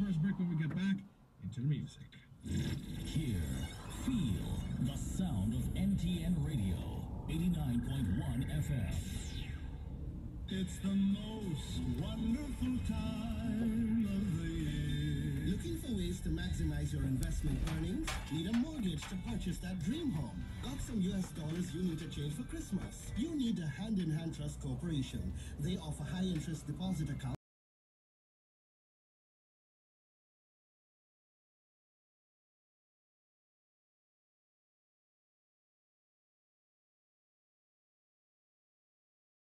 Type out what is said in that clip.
first break. When we get back, into the music. Hear, feel the sound of NTN Radio, 89.1 FM. It's the most wonderful time of the year. Looking for ways to maximize your investment earnings? Need a mortgage to purchase that dream home? Got some US dollars you need to change for Christmas? You need the Hand in Hand Trust Corporation. They offer high interest deposit accounts